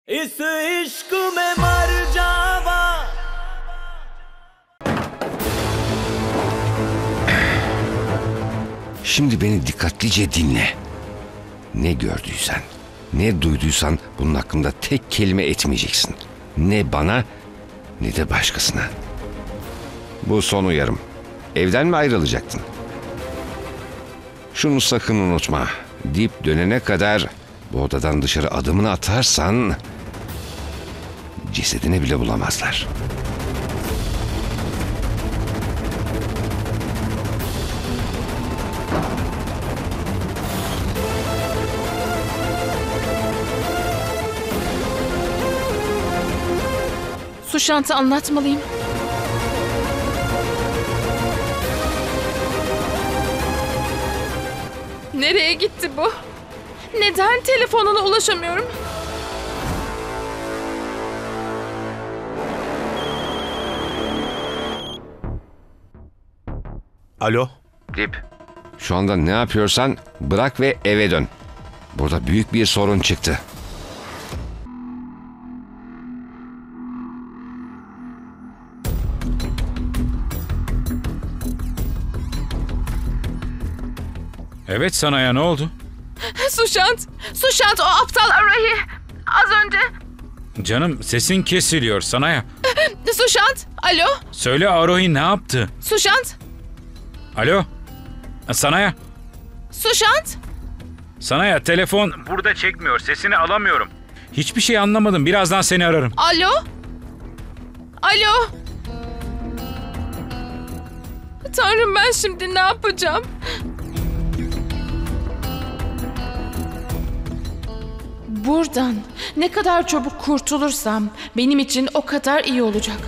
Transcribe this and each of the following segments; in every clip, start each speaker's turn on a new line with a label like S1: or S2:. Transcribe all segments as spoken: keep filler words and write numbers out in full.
S1: इस इश्क में मर जावा।
S2: Şimdi beni dikkatlice dinle. Ne gördüysen, ne duyduysan bunun hakkında tek kelime etmeyeceksin. Ne bana, ne de başkasına. Bu son uyarım. Evden mi ayrılacaktın? Şunu sakın unutma. Dip dönene kadar bu odadan dışarı adımını atarsan cesedini bile bulamazlar.
S3: Sushant'ı anlatmalıyım. Nereye gitti bu? Neden telefonuna ulaşamıyorum?
S4: Alo?
S2: Dip, şu anda ne yapıyorsan bırak ve eve dön. Burada büyük bir sorun çıktı.
S5: Evet Sanaya, ne oldu?
S3: Sushant! Sushant, o aptal Arohi! Az önce...
S5: Canım, sesin kesiliyor Sanaya.
S3: Sushant! Alo?
S5: Söyle, Arohi ne yaptı?
S3: Sushant!
S5: Alo? Sanaya?
S3: Sushant!
S5: Sanaya, telefon burada çekmiyor, sesini alamıyorum. Hiçbir şey anlamadım, birazdan seni ararım.
S3: Alo? Alo? Tanrım, ben şimdi ne yapacağım? Buradan ne kadar çabuk kurtulursam benim için o kadar iyi olacak.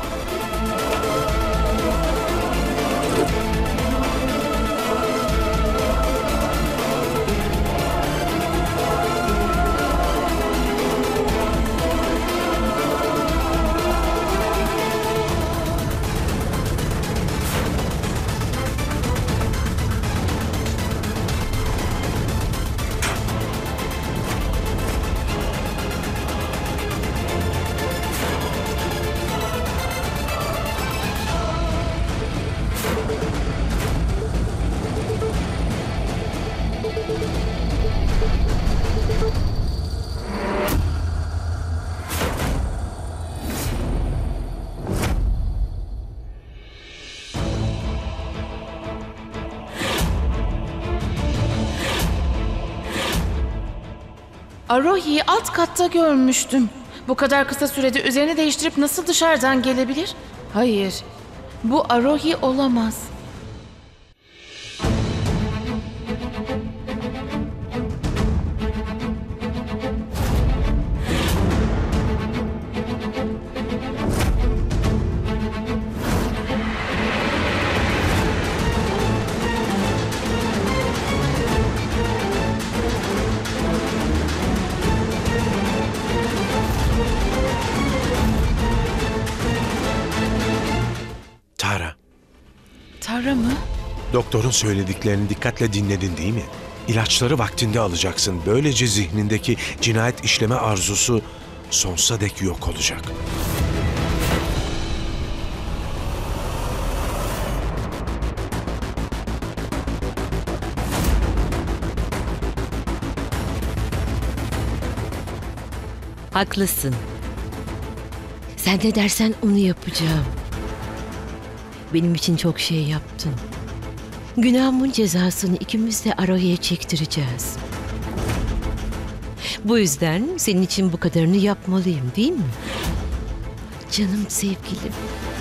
S3: Arohi'yi alt katta görmüştüm. Bu kadar kısa sürede üzerini değiştirip nasıl dışarıdan gelebilir? Hayır, bu Arohi olamaz.
S4: Tara,
S3: Tara mı?
S4: doktorun söylediklerini dikkatle dinledin değil mi? İlaçları vaktinde alacaksın. Böylece zihnindeki cinayet işleme arzusu sonsuza dek yok olacak.
S6: Haklısın. Sen ne dersen onu yapacağım. Benim için çok şey yaptın. Günahımın cezasını ikimiz de Arohi'ye çektireceğiz. Bu yüzden senin için bu kadarını yapmalıyım, değil mi? Canım sevgilim.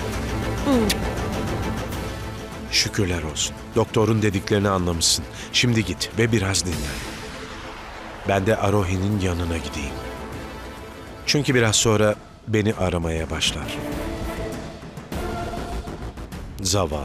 S4: Şükürler olsun. Doktorun dediklerini anlamışsın. Şimdi git ve biraz dinlen. Ben de Arohi'nin yanına gideyim. Çünkü biraz sonra beni aramaya başlar. Zavallı.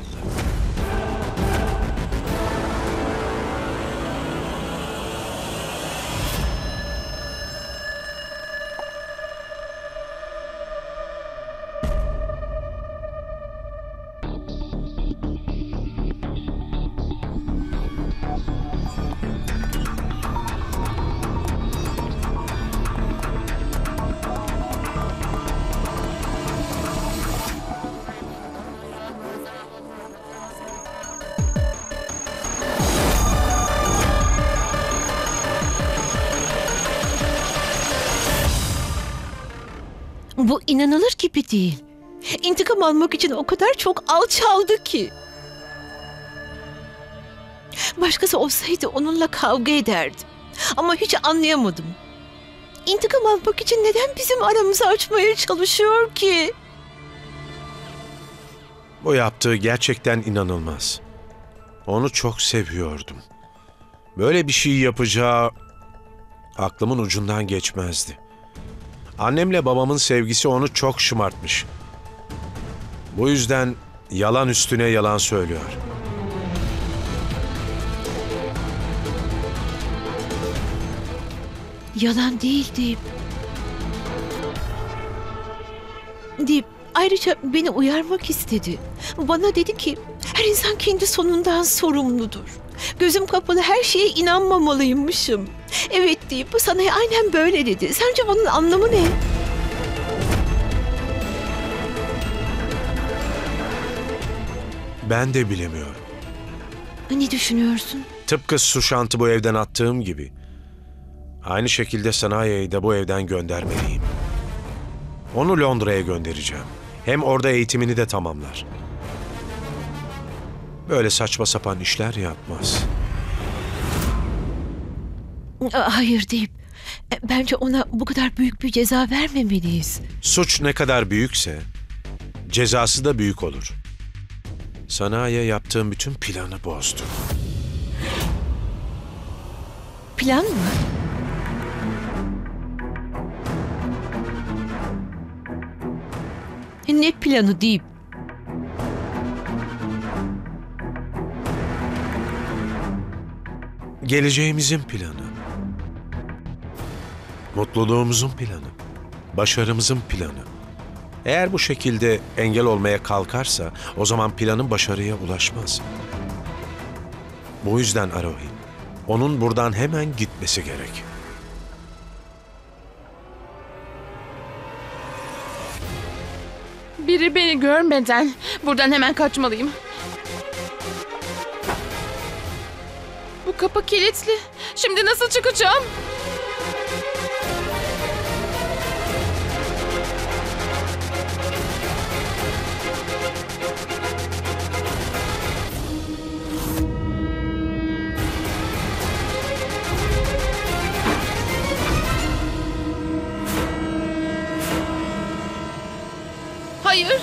S6: Bu inanılır gibi değil. İntikam almak için o kadar çok alçaldı ki. Başkası olsaydı onunla kavga ederdim. Ama hiç anlayamadım. İntikam almak için neden bizim aramızı açmaya çalışıyor ki?
S4: O yaptığı gerçekten inanılmaz. Onu çok seviyordum. Böyle bir şey yapacağı aklımın ucundan geçmezdi. Annemle babamın sevgisi onu çok şımartmış. Bu yüzden yalan üstüne yalan söylüyor.
S6: Yalan değil Dip. Dip ayrıca beni uyarmak istedi. Bana dedi ki her insan kendi sonundan sorumludur. Gözüm kapalı her şeye inanmamalıymışım. Evet Dip, bu sana aynen böyle dedi. Sence bunun anlamı ne?
S4: Ben de bilemiyorum.
S6: Ne düşünüyorsun?
S4: Tıpkı Sushant'ı bu evden attığım gibi. Aynı şekilde Sanaya'yı da bu evden göndermeliyim. Onu Londra'ya göndereceğim. Hem orada eğitimini de tamamlar. Böyle saçma sapan işler yapmaz.
S6: Hayır Dip. Bence ona bu kadar büyük bir ceza vermemeliyiz.
S4: Suç ne kadar büyükse cezası da büyük olur. Sanaya yaptığım bütün planı bozdu.
S6: Plan mı? Ne planı Dip?
S4: Geleceğimizin planı. Mutluluğumuzun planı. Başarımızın planı. Eğer bu şekilde engel olmaya kalkarsa o zaman planın başarıya ulaşmaz. Bu yüzden Arohi, onun buradan hemen gitmesi gerek.
S3: Biri beni görmeden buradan hemen kaçmalıyım. Bu kapı kilitli. Şimdi nasıl çıkacağım? Hayır.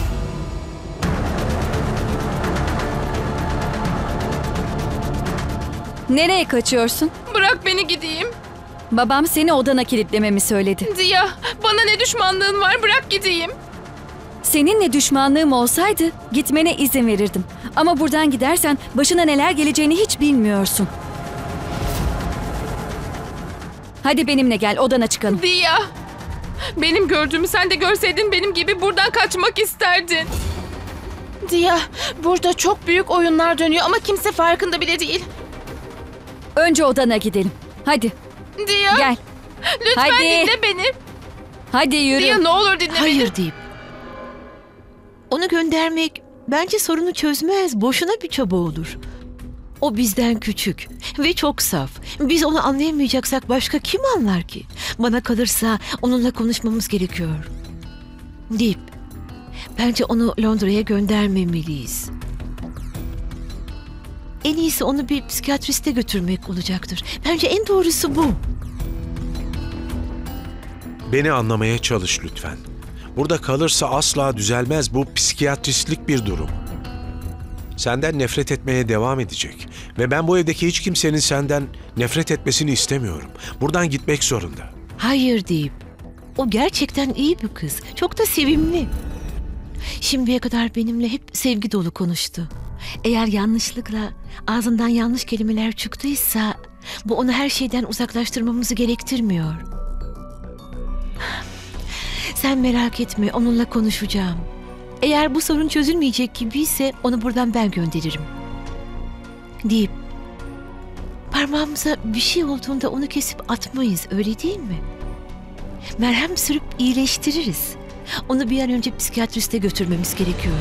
S7: Nereye kaçıyorsun?
S3: Bırak beni gideyim.
S7: Babam seni odana kilitlememi söyledi.
S3: Ziya, bana ne düşmanlığın var? Bırak gideyim.
S7: Seninle düşmanlığım olsaydı gitmene izin verirdim. Ama buradan gidersen başına neler geleceğini hiç bilmiyorsun. Hadi benimle gel, odana çıkalım.
S3: Ziya, benim gördüğümü sen de görseydin benim gibi buradan kaçmak isterdin. Ziya, burada çok büyük oyunlar dönüyor ama kimse farkında bile değil.
S7: Önce odana gidelim. Hadi.
S3: Ziya,
S7: Gel.
S3: lütfen
S7: Hadi.
S3: dinle beni.
S7: Hadi yürü.
S3: Ziya, ne olur dinle beni.
S6: Hayır Dip. Onu göndermek bence sorunu çözmez. Boşuna bir çaba olur. O bizden küçük ve çok saf. Biz onu anlayamayacaksak başka kim anlar ki? Bana kalırsa onunla konuşmamız gerekiyor. Dip, bence onu Londra'ya göndermemeliyiz. En iyisi onu bir psikiyatriste götürmek olacaktır. Bence en doğrusu bu.
S4: Beni anlamaya çalış lütfen. Burada kalırsa asla düzelmez, bu psikiyatristlik bir durum. Senden nefret etmeye devam edecek. Ve ben bu evdeki hiç kimsenin senden nefret etmesini istemiyorum. Buradan gitmek zorunda.
S6: Hayır Dip. O gerçekten iyi bir kız. Çok da sevimli. Şimdiye kadar benimle hep sevgi dolu konuştu. Eğer yanlışlıkla ağzından yanlış kelimeler çıktıysa bu onu her şeyden uzaklaştırmamızı gerektirmiyor. Sen merak etme, onunla konuşacağım. Eğer bu sorun çözülmeyecek gibiyse onu buradan ben gönderirim. Deyip parmağımıza bir şey olduğunda onu kesip atmayız, öyle değil mi? Merhem sürüp iyileştiririz. Onu bir an önce psikiyatriste götürmemiz gerekiyor.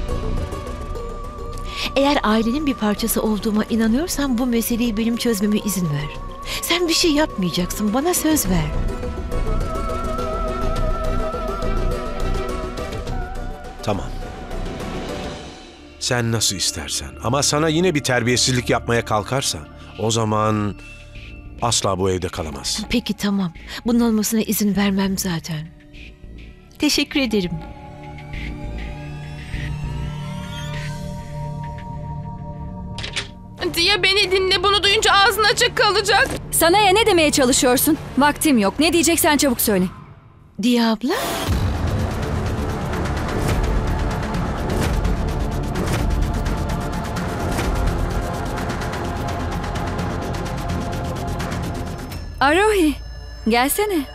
S6: Eğer ailenin bir parçası olduğuma inanıyorsan bu meseleyi benim çözmeme izin ver. Sen bir şey yapmayacaksın, bana söz ver.
S4: Tamam. Sen nasıl istersen. Ama sana yine bir terbiyesizlik yapmaya kalkarsa o zaman asla bu evde kalamaz.
S6: Peki tamam. Bunun olmasına izin vermem zaten. Teşekkür ederim.
S3: Diye beni dinle, bunu duyunca ağzın açık kalacak.
S7: Sana ya ne demeye çalışıyorsun? Vaktim yok. Ne diyeceksen çabuk söyle.
S6: Diye abla.
S7: Arohi, gelsene.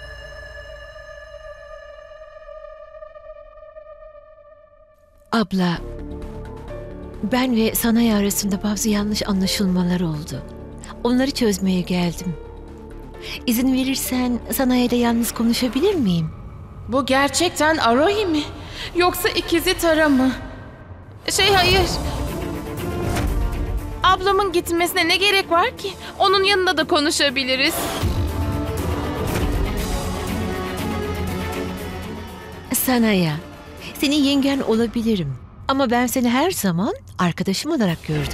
S6: Abla, ben ve Sanaya arasında bazı yanlış anlaşılmalar oldu. Onları çözmeye geldim. İzin verirsen Sanaya ile yalnız konuşabilir miyim?
S3: Bu gerçekten Arohi mi? Yoksa ikizi Tara mı? Şey hayır. Ablamın gitmesine ne gerek var ki? Onun yanında da konuşabiliriz.
S6: Sanaya, senin yengen olabilirim. Ama ben seni her zaman arkadaşım olarak gördüm.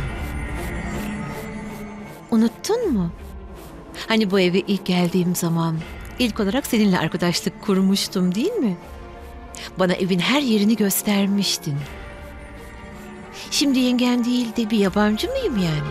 S6: Unuttun mu? Hani bu eve ilk geldiğim zaman ilk olarak seninle arkadaşlık kurmuştum değil mi? Bana evin her yerini göstermiştin. Şimdi yengen değil de bir yabancı mıyım yani?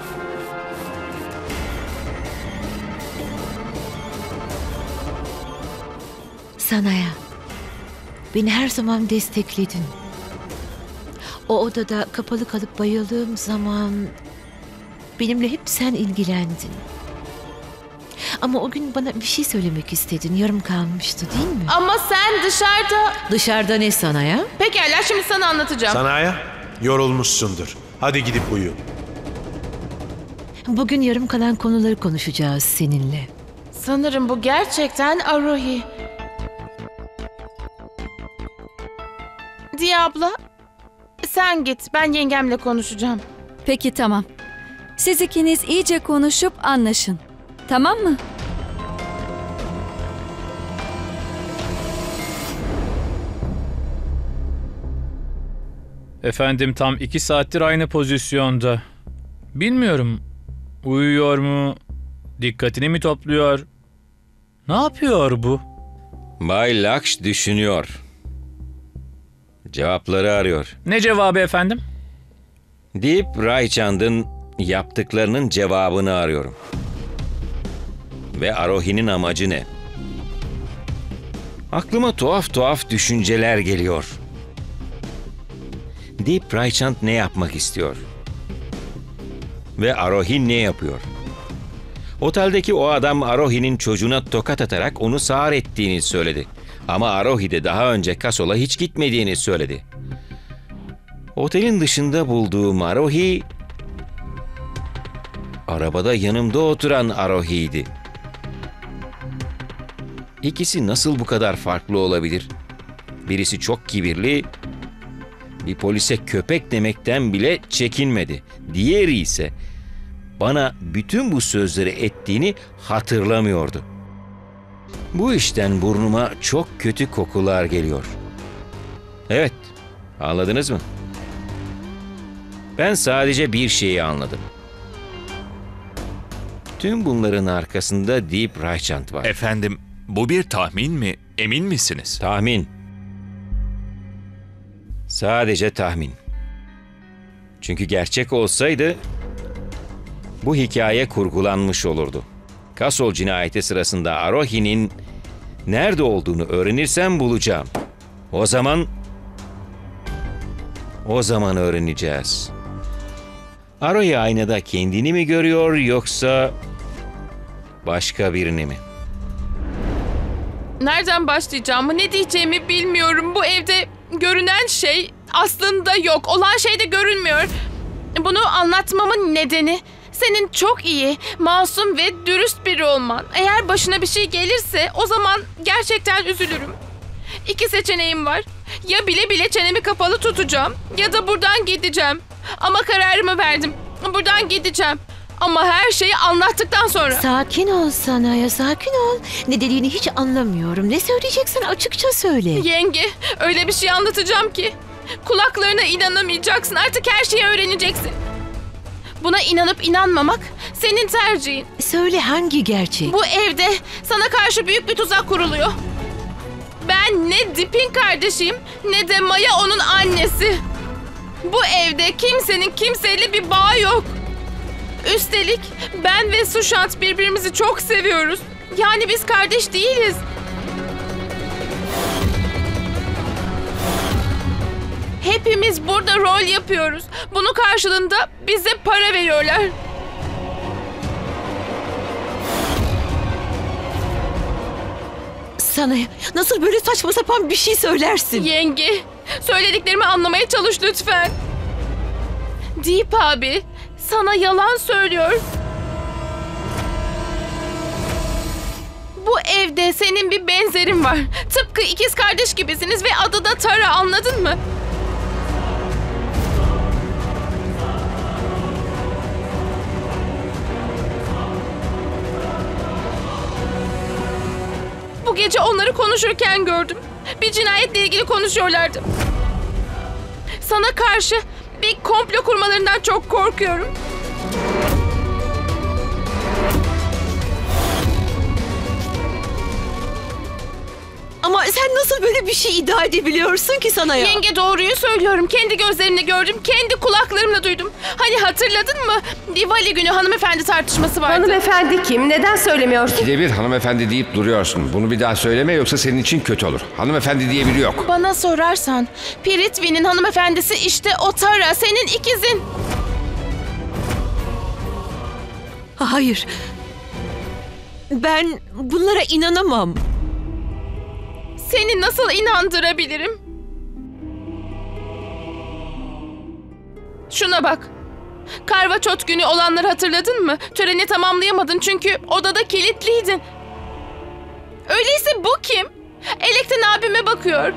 S6: Sanaya, beni her zaman destekledin. O odada kapalı kalıp bayıldığım zaman benimle hep sen ilgilendin. Ama o gün bana bir şey söylemek istedin. Yarım kalmıştı değil mi?
S3: Ama sen dışarıda...
S6: Dışarıda ne Sanaya?
S3: Pekala, şimdi sana anlatacağım.
S4: Sanaya, yorulmuşsundur. Hadi gidip uyu.
S6: Bugün yarım kalan konuları konuşacağız seninle.
S3: Sanırım bu gerçekten Arohi. Diye abla, sen git. Ben yengemle konuşacağım.
S7: Peki tamam. Siz ikiniz iyice konuşup anlaşın. Tamam mı?
S5: Efendim tam iki saattir aynı pozisyonda. Bilmiyorum. Uyuyor mu? Dikkatini mi topluyor? Ne yapıyor bu?
S2: Bay Laksh düşünüyor. Cevapları arıyor.
S5: Ne cevabı efendim?
S2: Deep Raychand'ın yaptıklarının cevabını arıyorum. Ve Arohi'nin amacı ne? Aklıma tuhaf tuhaf düşünceler geliyor. Deep Raychand ne yapmak istiyor? Ve Arohi ne yapıyor? Oteldeki o adam Arohi'nin çocuğuna tokat atarak onu sağır ettiğini söyledi. Ama Arohi de daha önce Kasol'a hiç gitmediğini söyledi. Otelin dışında bulduğum Arohi, arabada yanımda oturan Arohi'ydi. İkisi nasıl bu kadar farklı olabilir? Birisi çok kibirli, bir polise köpek demekten bile çekinmedi. Diğeri ise bana bütün bu sözleri ettiğini hatırlamıyordu. Bu işten burnuma çok kötü kokular geliyor. Evet, anladınız mı? Ben sadece bir şeyi anladım. Tüm bunların arkasında Deep Raychand var.
S8: Efendim, bu bir tahmin mi? Emin misiniz?
S2: Tahmin. Sadece tahmin. Çünkü gerçek olsaydı bu hikaye kurgulanmış olurdu. Kasol cinayeti sırasında Arohi'nin nerede olduğunu öğrenirsem bulacağım. O zaman o zaman öğreneceğiz. Arohi aynada kendini mi görüyor yoksa başka birini mi?
S3: Nereden başlayacağımı, ne diyeceğimi bilmiyorum. Bu evde görünen şey aslında yok. Olan şey de görünmüyor. Bunu anlatmamın nedeni senin çok iyi, masum ve dürüst biri olman. Eğer başına bir şey gelirse o zaman gerçekten üzülürüm. İki seçeneğim var. Ya bile bile çenemi kapalı tutacağım ya da buradan gideceğim. Ama kararımı verdim. Buradan gideceğim. Ama her şeyi anlattıktan sonra.
S6: Sakin ol Sanaya, sakin ol. Ne dediğini hiç anlamıyorum. Ne söyleyeceksen açıkça söyle.
S3: Yenge, öyle bir şey anlatacağım ki kulaklarına inanamayacaksın. Artık her şeyi öğreneceksin. Buna inanıp inanmamak senin tercihin.
S6: Söyle, hangi gerçek?
S3: Bu evde sana karşı büyük bir tuzak kuruluyor. Ben ne Dip'in kardeşiyim ne de Maya onun annesi. Bu evde kimsenin kimseyle bir bağı yok. Üstelik ben ve Sushant birbirimizi çok seviyoruz. Yani biz kardeş değiliz. Hepimiz burada rol yapıyoruz. Bunun karşılığında bize para veriyorlar.
S6: Sanaya, nasıl böyle saçma sapan bir şey söylersin?
S3: Yenge, söylediklerimi anlamaya çalış lütfen. Deep abi, sana yalan söylüyor. Bu evde senin bir benzerin var. Tıpkı ikiz kardeş gibisiniz ve adı da Tara, anladın mı? Bu gece onları konuşurken gördüm. Bir cinayetle ilgili konuşuyorlardı. Sana karşı bir komplo kurmalarından çok korkuyorum.
S6: Ama sen nasıl böyle bir şey iddia edebiliyorsun ki Sanaya?
S3: Yenge, doğruyu söylüyorum. Kendi gözlerimle gördüm, kendi kulaklarımla duydum. Hani hatırladın mı? Diwali günü hanımefendi tartışması vardı.
S9: Hanımefendi kim? Neden söylemiyorsun?
S2: İkide bir hanımefendi deyip duruyorsun. Bunu bir daha söyleme yoksa senin için kötü olur. Hanımefendi diye biri yok.
S3: Bana sorarsan Piritvi'nin hanımefendisi işte o Tara, senin ikizin.
S6: Hayır. Ben bunlara inanamam.
S3: Seni nasıl inandırabilirim? Şuna bak. Karvaçot günü olanları hatırladın mı? Töreni tamamlayamadın çünkü odada kilitliydin. Öyleyse bu kim? Elekten abime bakıyor.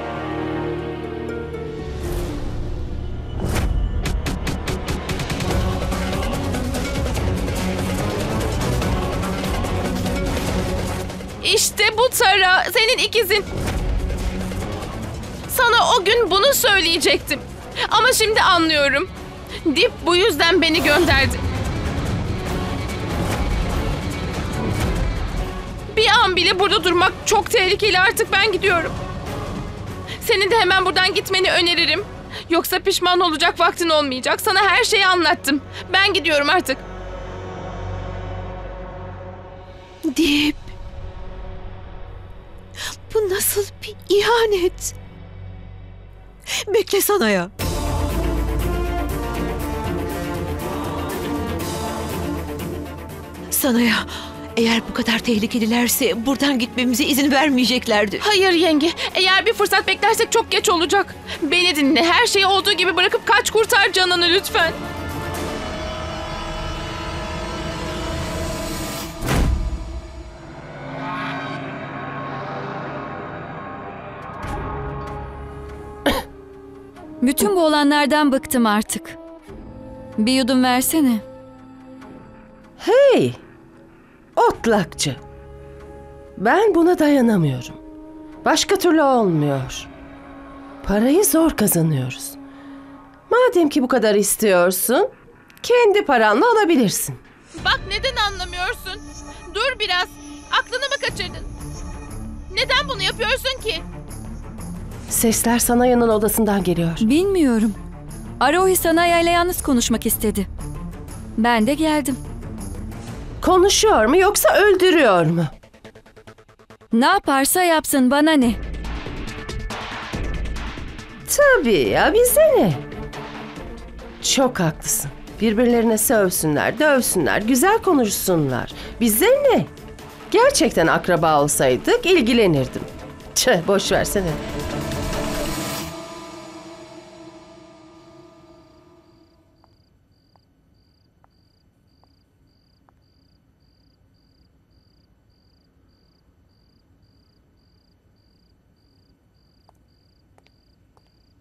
S3: İşte bu Tara, senin ikizin. Sana o gün bunu söyleyecektim. Ama şimdi anlıyorum. Dip bu yüzden beni gönderdi. Bir an bile burada durmak çok tehlikeli, artık ben gidiyorum. Senin de hemen buradan gitmeni öneririm. Yoksa pişman olacak vaktin olmayacak. Sana her şeyi anlattım. Ben gidiyorum artık.
S6: Dip. Bu nasıl bir ihanet? Bekle Sanaya. Sanaya, eğer bu kadar tehlikelilerse buradan gitmemize izin vermeyeceklerdi.
S3: Hayır yenge, eğer bir fırsat beklersek çok geç olacak. Beni dinle, her şeyi olduğu gibi bırakıp kaç, kurtar canını lütfen.
S7: Bütün bu olanlardan bıktım artık. Bir yudum versene.
S9: Hey! Otlakçı. Ben buna dayanamıyorum. Başka türlü olmuyor. Parayı zor kazanıyoruz. Madem ki bu kadar istiyorsun, kendi paranla alabilirsin.
S3: Bak, neden anlamıyorsun? Dur biraz, aklını mı kaçırdın? Neden bunu yapıyorsun ki?
S9: Sesler Sanaya'nın odasından geliyor.
S7: Bilmiyorum. Arohi Sanaya ile yalnız konuşmak istedi. Ben de geldim.
S9: Konuşuyor mu yoksa öldürüyor mu?
S7: Ne yaparsa yapsın, bana ne?
S9: Tabii ya, bize ne? Çok haklısın. Birbirlerine sövsünler, dövsünler, güzel konuşsunlar. Bize ne? Gerçekten akraba olsaydık ilgilenirdim. Tüh, boş versene.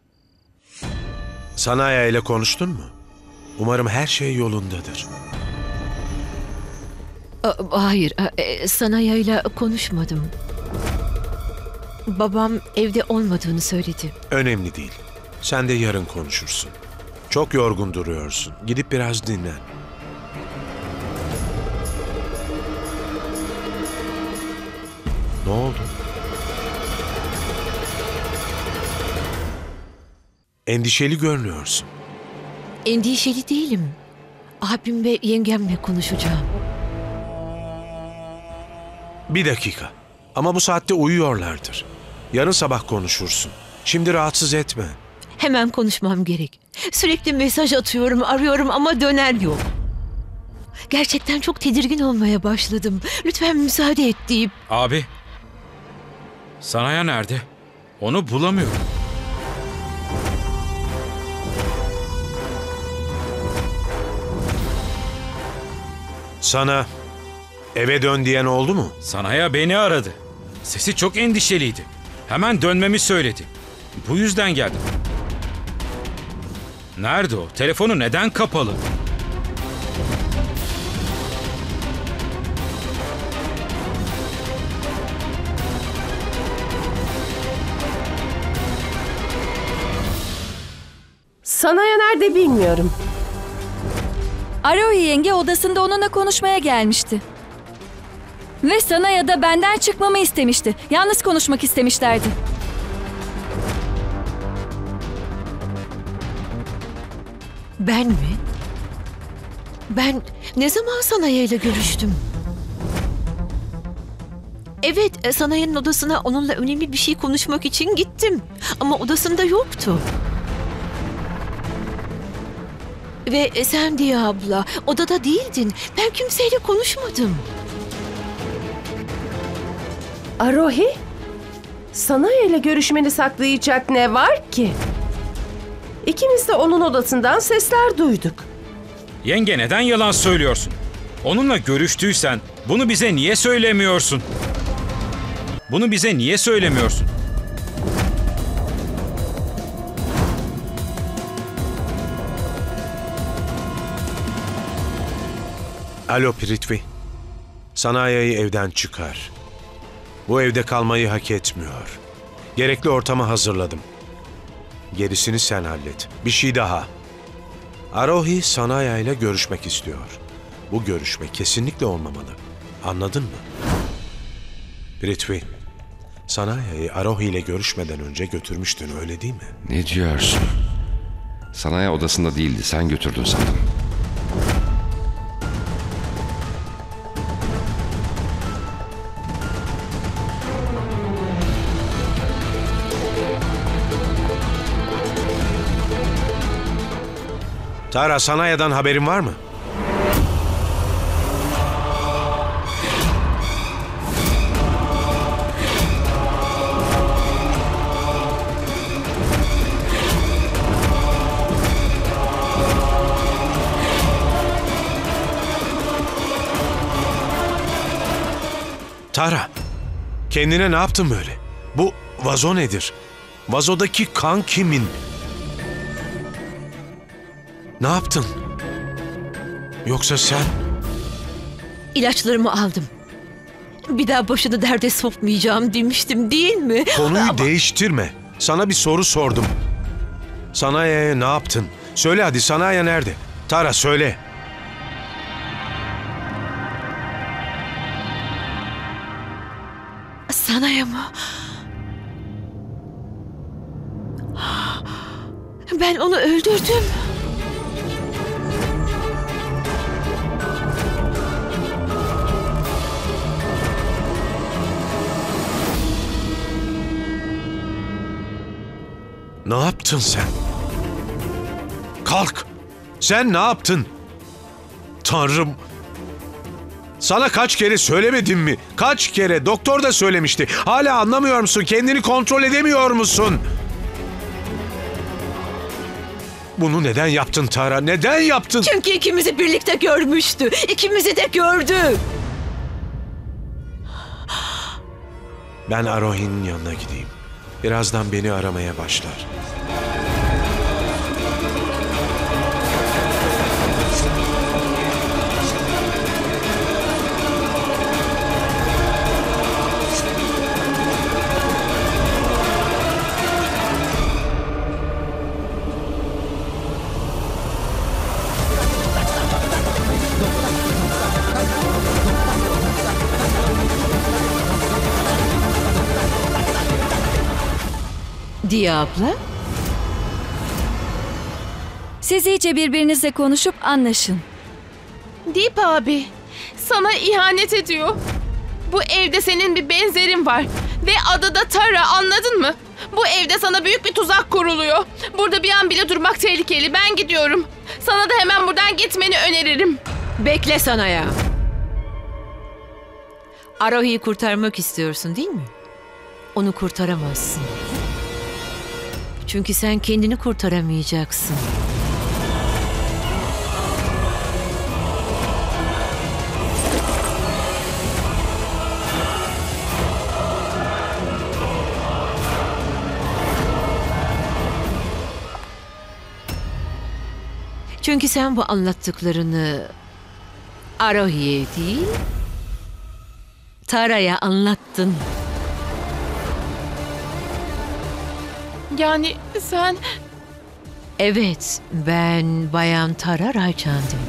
S4: Sanaya ile konuştun mu? Umarım her şey yolundadır.
S6: A- Hayır, a- e, Sanaya'yla konuşmadım. Babam evde olmadığını söyledi.
S4: Önemli değil. Sen de yarın konuşursun. Çok yorgun duruyorsun. Gidip biraz dinlen. Ne oldu? Endişeli görünüyorsun.
S6: Endişeli değilim. Abim ve yengemle konuşacağım.
S4: Bir dakika. Ama bu saatte uyuyorlardır. Yarın sabah konuşursun. Şimdi rahatsız etme.
S6: Hemen konuşmam gerek. Sürekli mesaj atıyorum, arıyorum ama döner yok. Gerçekten çok tedirgin olmaya başladım. Lütfen müsaade et deyip...
S10: Abi, Sanaya nerede? Onu bulamıyorum.
S4: Sana eve dön diyen oldu mu?
S10: Sanaya beni aradı. Sesi çok endişeliydi. Hemen dönmemi söyledi. Bu yüzden geldim. Nerede o? Telefonu neden kapalı?
S9: Sanaya nerede bilmiyorum.
S7: Arohi yenge odasında onunla konuşmaya gelmişti. Ve Sanaya da benden çıkmamı istemişti. Yalnız konuşmak istemişlerdi.
S6: Ben mi? Ben ne zaman Sanaya ile görüştüm? Evet, Sanaya'nın odasına onunla önemli bir şey konuşmak için gittim. Ama odasında yoktu. Ve sen diye abla, odada değildin. Ben kimseyle konuşmadım.
S9: Arohi? Sanaya ile görüşmeni saklayacak ne var ki? İkimiz de onun odasından sesler duyduk.
S10: Yenge neden yalan söylüyorsun? Onunla görüştüysen bunu bize niye söylemiyorsun? Bunu bize niye söylemiyorsun?
S4: Alo Prithvi. Sanaya'yı evden çıkar. Bu evde kalmayı hak etmiyor. Gerekli ortamı hazırladım. Gerisini sen hallet. Bir şey daha. Arohi Sanaya ile görüşmek istiyor. Bu görüşme kesinlikle olmamalı. Anladın mı? Prithvi, Sanaya'yı Arohi ile görüşmeden önce götürmüştün, öyle değil mi?
S2: Ne diyorsun? Sanaya odasında değildi. Sen götürdün sandım.
S4: Tara, Sanaya'dan haberin var mı? Tara, kendine ne yaptın böyle? Bu vazo nedir? Vazodaki kan kimin? Ne yaptın? Yoksa sen...
S6: İlaçlarımı aldım. Bir daha başını derde sokmayacağım demiştim, değil mi?
S4: Konuyu
S6: Ama-
S4: değiştirme. Sana bir soru sordum. Sanaya'ya ne yaptın? Söyle hadi, Sanaya nerede? Tara söyle.
S6: Sanaya mı? Ben onu öldürdüm.
S4: Ne yaptın sen? Kalk! Sen ne yaptın? Tanrım! Sana kaç kere söylemedim mi? Kaç kere? Doktor da söylemişti. Hala anlamıyor musun? Kendini kontrol edemiyor musun? Bunu neden yaptın Tara? Neden yaptın?
S6: Çünkü ikimizi birlikte görmüştü. İkimizi de gördü.
S4: Ben Arohi'nin yanına gideyim. Birazdan beni aramaya başlar.
S6: Diye abla.
S7: Siz iyice birbirinizle konuşup anlaşın.
S3: Deep abi, sana ihanet ediyor. Bu evde senin bir benzerin var. Ve adı da Tara, anladın mı? Bu evde sana büyük bir tuzak kuruluyor. Burada bir an bile durmak tehlikeli. Ben gidiyorum. Sana da hemen buradan gitmeni öneririm.
S6: Bekle Sanaya. Arohi'yi kurtarmak istiyorsun değil mi? Onu kurtaramazsın. Çünkü sen kendini kurtaramayacaksın. Çünkü sen bu anlattıklarını Arohi'ye değil, Tara'ya anlattın.
S3: Yani sen...
S6: Evet, ben Bayan Tara Raychand'ım.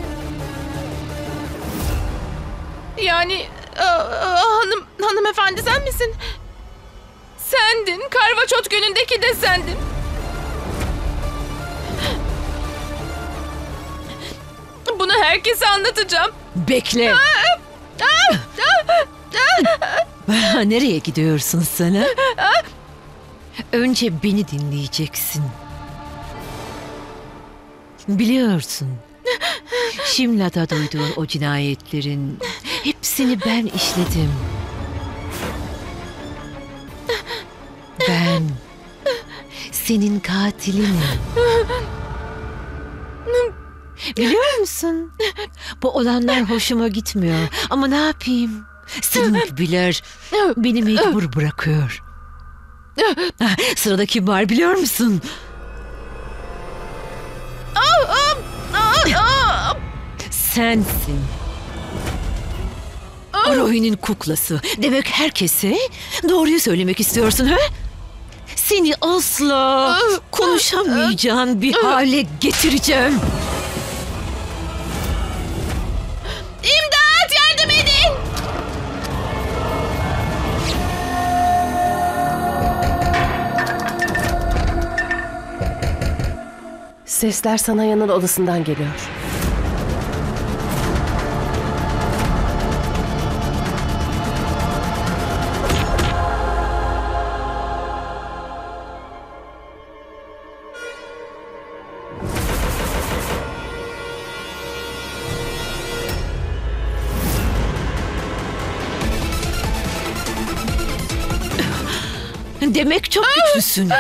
S3: Yani aa, aa, hanım hanımefendi sen misin? Sendin. Karvaçot günündeki de sendin. Bunu herkese anlatacağım.
S6: Bekle. Nereye gidiyorsun sen? Ha? Önce beni dinleyeceksin. Biliyorsun, Şimla'da duyduğun o cinayetlerin hepsini ben işledim. Ben senin katilinim. Biliyor musun? Bu olanlar hoşuma gitmiyor. Ama ne yapayım? Senin gibiler beni mecbur bırakıyor. Sırada kim var biliyor musun? Sensin. Arohi'nin kuklası. Demek herkese doğruyu söylemek istiyorsun ha? Seni asla konuşamayacağın bir hale getireceğim.
S3: İmdat! Yardım edin!
S9: Sesler Sanaya'nın odasından geliyor.
S6: Demek çok güçlüsün.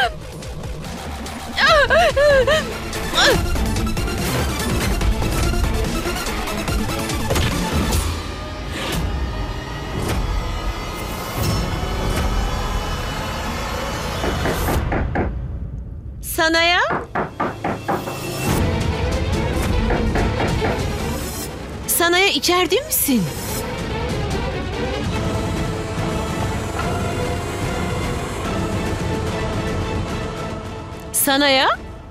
S6: Sanaya? Sanaya içeride misin? Sanaya?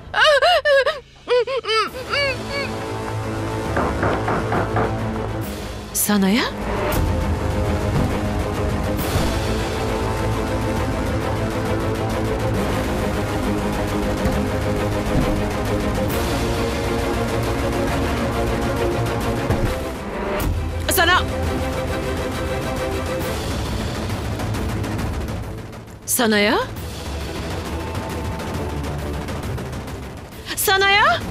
S6: Sanaya? Sana... Sanaya? Sanaya?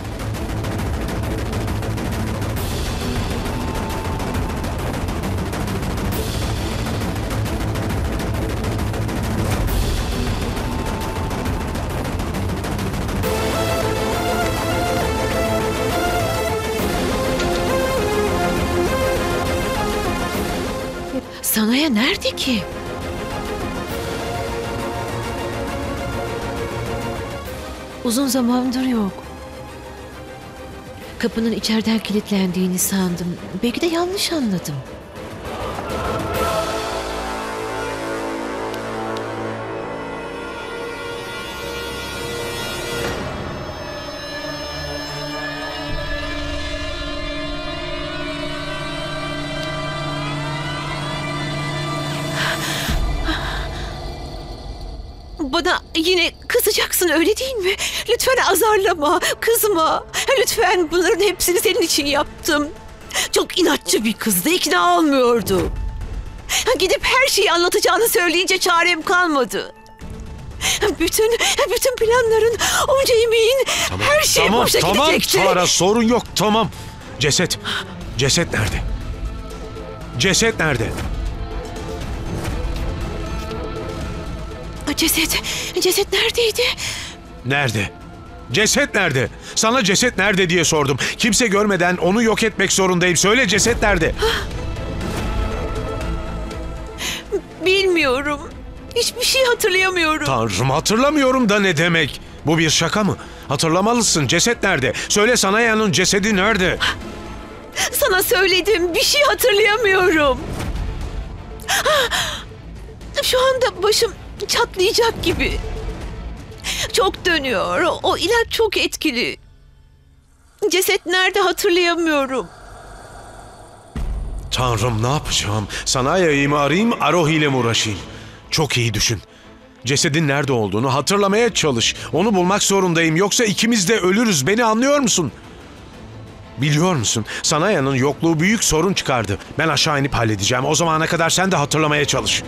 S6: Sanaya nerede ki? Uzun zamandır yok. Kapının içeriden kilitlendiğini sandım. Belki de yanlış anladım. Bana yine kızacaksın öyle değil mi? Lütfen azarlama, kızma. Lütfen bunların hepsini senin için yaptım. Çok inatçı bir kızdı, ikna olmuyordu. Gidip her şeyi anlatacağını söyleyince çarem kalmadı. Bütün, bütün planların, onca emeğin, her şey
S4: tamam,
S6: boşa
S4: tamam,
S6: gidecekti.
S4: Tamam Tara, sorun yok, tamam. Ceset, ceset nerede? Ceset nerede?
S6: Ceset, ceset neredeydi?
S4: Nerede? Ceset nerede? Sana ceset nerede diye sordum. Kimse görmeden onu yok etmek zorundayım. Söyle, ceset nerede?
S6: Bilmiyorum. Hiçbir şey hatırlayamıyorum.
S4: Tanrım, hatırlamıyorum da ne demek? Bu bir şaka mı? Hatırlamalısın. Ceset nerede? Söyle, Sanaya'nın cesedi nerede?
S6: Sana söyledim. Bir şey hatırlayamıyorum. Şu anda başım çatlayacak gibi. Çok dönüyor. O ilaç çok etkili. Ceset nerede hatırlayamıyorum.
S4: Tanrım, ne yapacağım? Sanaya'yı mı arayayım, Arohi ile mi uğraşayım? Çok iyi düşün. Cesedin nerede olduğunu hatırlamaya çalış. Onu bulmak zorundayım, yoksa ikimiz de ölürüz. Beni anlıyor musun? Biliyor musun? Sanaya'nın yokluğu büyük sorun çıkardı. Ben aşağı inip halledeceğim. O zamana kadar sen de hatırlamaya çalış.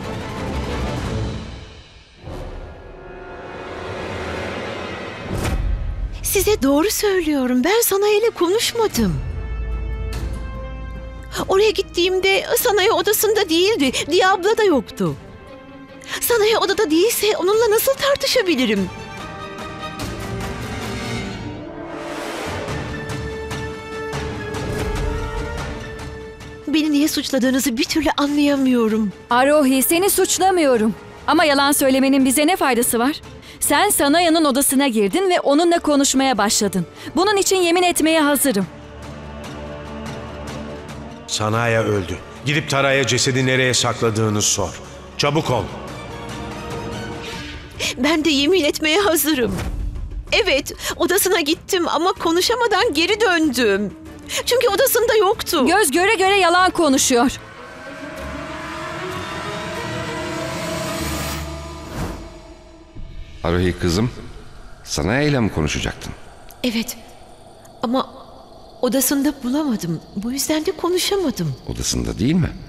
S6: Size doğru söylüyorum. Ben Sanaya konuşmadım. Oraya gittiğimde Sanaya odasında değildi. Diabla da yoktu. Sanaya odada değilse onunla nasıl tartışabilirim? Beni niye suçladığınızı bir türlü anlayamıyorum.
S7: Arohi, seni suçlamıyorum. Ama yalan söylemenin bize ne faydası var? Sen Sanaya'nın odasına girdin ve onunla konuşmaya başladın. Bunun için yemin etmeye hazırım.
S4: Sanaya öldü. Gidip Tara'ya cesedi nereye sakladığını sor. Çabuk ol.
S6: Ben de yemin etmeye hazırım. Evet, odasına gittim ama konuşamadan geri döndüm. Çünkü odasında yoktu.
S7: Göz göre göre yalan konuşuyor.
S2: Arohi kızım, Sanaya'yla mı konuşacaktın?
S6: Evet ama odasında bulamadım. Bu yüzden de konuşamadım.
S2: Odasında değil mi?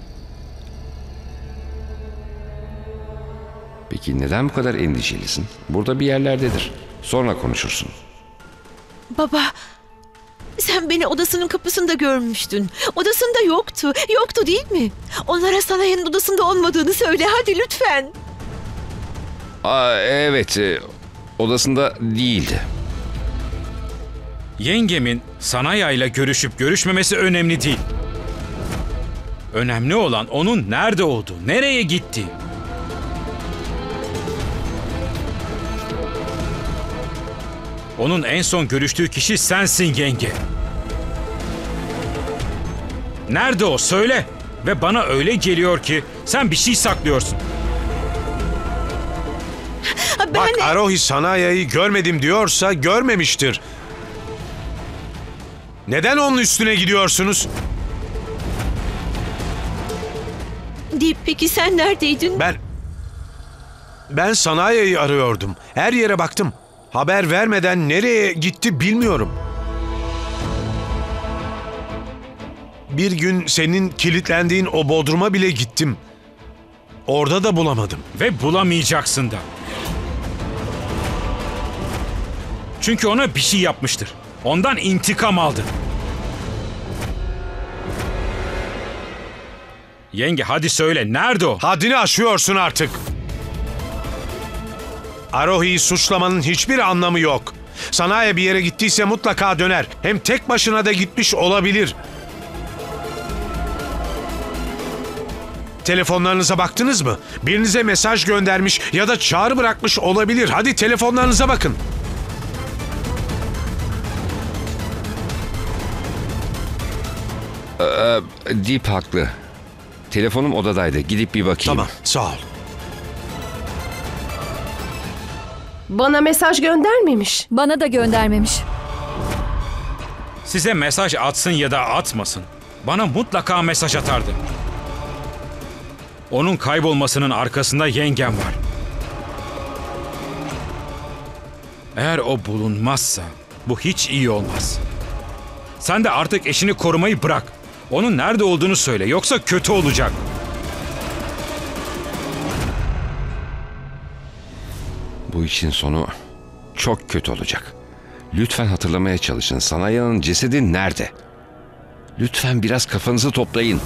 S2: Peki neden bu kadar endişelisin? Burada bir yerlerdedir. Sonra konuşursun.
S6: Baba, sen beni odasının kapısında görmüştün. Odasında yoktu. Yoktu değil mi? Onlara Sanaya'nın odasında olmadığını söyle hadi lütfen.
S2: Aa, evet, e, odasında değildi.
S10: Yengemin Sanaya ile görüşüp görüşmemesi önemli değil. Önemli olan onun nerede olduğu, nereye gittiği. Onun en son görüştüğü kişi sensin yenge. Nerede o? Söyle. Ve bana öyle geliyor ki sen bir şey saklıyorsun.
S6: Ben...
S4: Bak, Arohi Sanaya'yı görmedim diyorsa görmemiştir. Neden onun üstüne gidiyorsunuz?
S6: Deep, peki sen neredeydin?
S4: Ben... Ben Sanaya'yı arıyordum. Her yere baktım. Haber vermeden nereye gitti bilmiyorum. Bir gün senin kilitlendiğin o bodruma bile gittim. Orada da bulamadım.
S10: Ve bulamayacaksın da. Çünkü ona bir şey yapmıştır. Ondan intikam aldı. Yenge hadi söyle, nerede o?
S4: Haddini aşıyorsun artık. Arohi'yi suçlamanın hiçbir anlamı yok. Sanaya bir yere gittiyse mutlaka döner. Hem tek başına da gitmiş olabilir. Telefonlarınıza baktınız mı? Birinize mesaj göndermiş ya da çağrı bırakmış olabilir. Hadi telefonlarınıza bakın.
S2: Ee, Deep haklı. Telefonum odadaydı. Gidip bir bakayım.
S4: Tamam, sağ ol.
S9: Bana mesaj göndermemiş.
S7: Bana da göndermemiş.
S10: Size mesaj atsın ya da atmasın, bana mutlaka mesaj atardı. Onun kaybolmasının arkasında yengem var. Eğer o bulunmazsa bu hiç iyi olmaz. Sen de artık eşini korumayı bırak. Onun nerede olduğunu söyle, yoksa kötü olacak.
S2: Bu işin sonu çok kötü olacak. Lütfen hatırlamaya çalışın. Sanaya'nın cesedi nerede? Lütfen biraz kafanızı toplayın.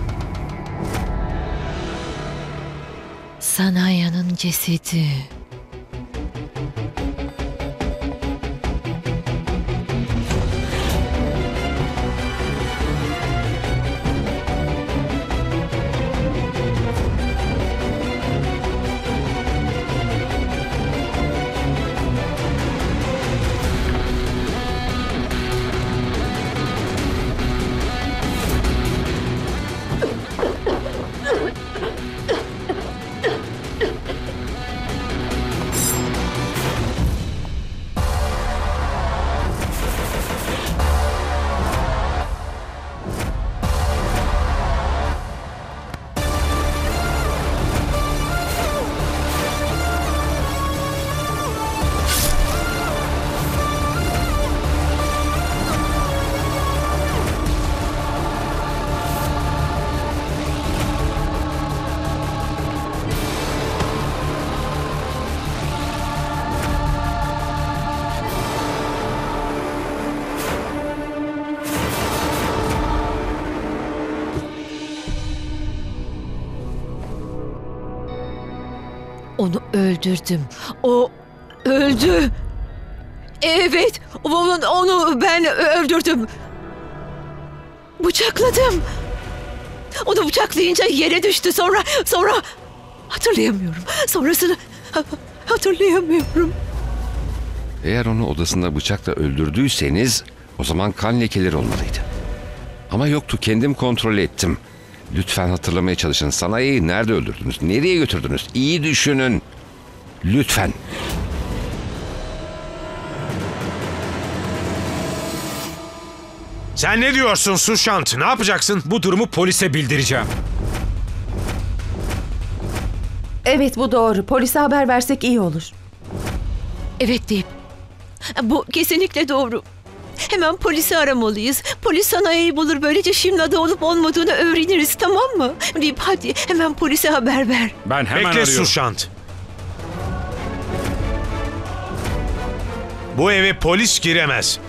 S6: Sanaya'nın cesedi. Onu öldürdüm. O öldü. Evet, onu, onu ben öldürdüm. Bıçakladım. Onu bıçaklayınca yere düştü. Sonra, sonra hatırlayamıyorum. Sonrasını ha- hatırlayamıyorum.
S2: Eğer onu odasında bıçakla öldürdüyseniz o zaman kan lekeleri olmalıydı. Ama yoktu, kendim kontrol ettim. Lütfen hatırlamaya çalışın. Sanaya'yı nerede öldürdünüz? Nereye götürdünüz? İyi düşünün. Lütfen.
S4: Sen ne diyorsun Sushant? Ne yapacaksın?
S10: Bu durumu polise bildireceğim.
S9: Evet, bu doğru. Polise haber versek iyi olur.
S6: Evet deyip. Bu kesinlikle doğru. Hemen polisi aramalıyız. Polis Sanaya'yı bulur. Böylece Şimla'da olup olmadığını öğreniriz, tamam mı? Deyip hadi hemen polise haber ver.
S10: Ben hemen
S4: Bekle
S10: arıyorum.
S4: Sushant. Bu eve polis giremez.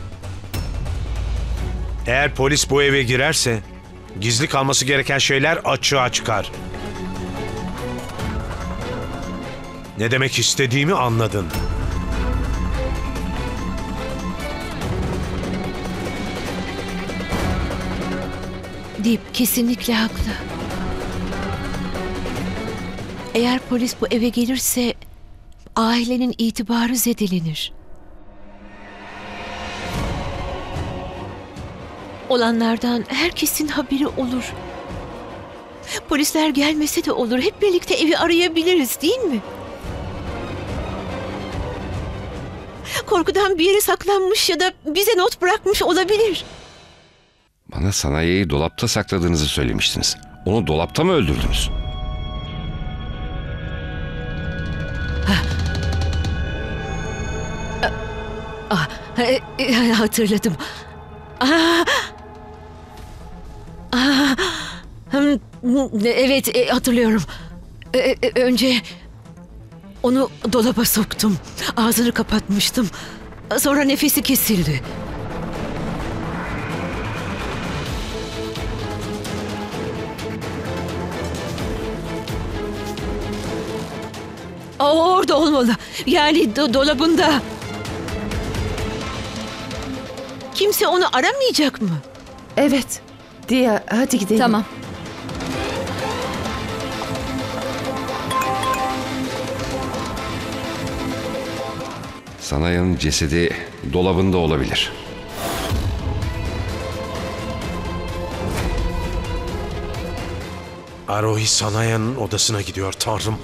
S4: Eğer polis bu eve girerse gizli kalması gereken şeyler açığa çıkar. Ne demek istediğimi anladın.
S6: Deyip kesinlikle haklı. Eğer polis bu eve gelirse ailenin itibarı zedelenir. Olanlardan herkesin haberi olur. Polisler gelmese de olur. Hep birlikte evi arayabiliriz, değil mi? Korkudan bir yere saklanmış ya da bize not bırakmış olabilir.
S2: Bana Sanaya'yı dolapta sakladığınızı söylemiştiniz. Onu dolapta mı öldürdünüz?
S6: Ah, e, e, hatırladım. Ah, ah, hmm, evet, e, hatırlıyorum. E, e, önce onu dolaba soktum. Ağzını kapatmıştım. Sonra nefesi kesildi. O orada olmalı. Yani do- dolabında. Kimse onu aramayacak mı?
S9: Evet. Dia, hadi gidelim.
S7: Tamam.
S2: Sanaya'nın cesedi dolabında olabilir.
S4: Arohi Sanaya'nın odasına gidiyor, Tanrım.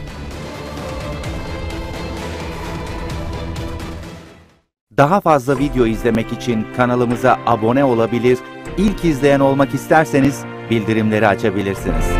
S11: Daha fazla video izlemek için kanalımıza abone olabilir, ilk izleyen olmak isterseniz bildirimleri açabilirsiniz.